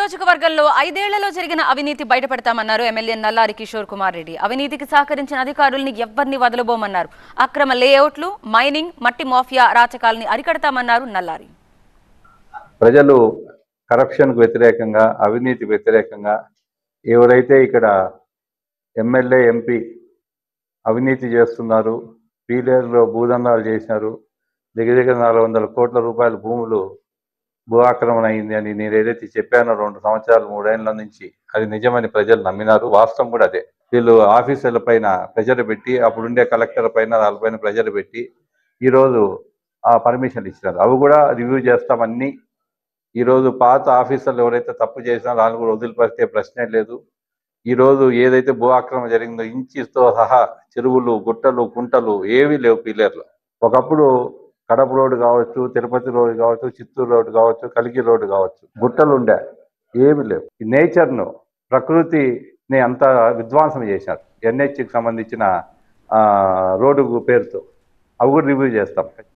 నియోజకవర్గంలో 5 ఏళ్లలో జరిగిన అవినీతి బయటపడతామన్నారు ఎమ్మెల్యే నల్లారి కిషోర్ కుమార్ రెడ్డి. అవినీతికి సహకరించిన అధికారుల్ని ఎవ్వర్ని వదలబోమన్నారు. అక్రమ లేఅవుట్లు, మైనింగ్, మట్టి మాఫియా అరాచకాల్ని అరికడతామన్నారు నల్లారి. ప్రజలు కరప్షన్కు వ్యతిరేకంగా, అవినీతి వ్యతిరేకంగా ఎవరైతే ఇక్కడ ఎమ్మెల్యే, ఎంపీ అవినీతి చేస్తున్నారు, పీలేరులో భూదందాలు చేశారు, దగ్గర 400 కోట్ల రూపాయల భూములు భూ ఆక్రమణ అయింది అని నేను ఏదైతే చెప్పానో 2 సంవత్సరాలు 3 ఏళ్ల నుంచి అది నిజమని ప్రజలు నమ్మినారు. వాస్తవం కూడా అదే. వీళ్ళు ఆఫీసర్ల పైన ప్రెజర్ పెట్టి, అప్పుడుండే కలెక్టర్ పైన వాళ్ళపైన ప్రెజర్ పెట్టి ఈరోజు ఆ పర్మిషన్లు ఇచ్చినారు. అవి కూడా రివ్యూ చేస్తామన్నీ. ఈరోజు పాత ఆఫీసర్లు ఎవరైతే తప్పు చేసినారో వాళ్ళు కూడా వదిలిపెడితే ప్రశ్నే లేదు. ఈరోజు ఏదైతే భూ ఆక్రమణ జరిగిందో ఇంచుతో సహా చెరువులు, గుట్టలు, కుంటలు ఏవీ లేవు పీలేరులో. ఒకప్పుడు కడప రోడ్డు కావచ్చు, తిరుపతి రోడ్డు కావచ్చు, చిత్తూరు రోడ్డు కావచ్చు, కలికి రోడ్డు కావచ్చు, గుట్టలు ఉండే ఏమి లేవు. ఈ నేచర్ను, ప్రకృతిని అంతా విధ్వంసం చేశారు. ఎన్హెచ్కి సంబంధించిన రోడ్డు పేరుతో అవి కూడా రివ్యూ చేస్తాం.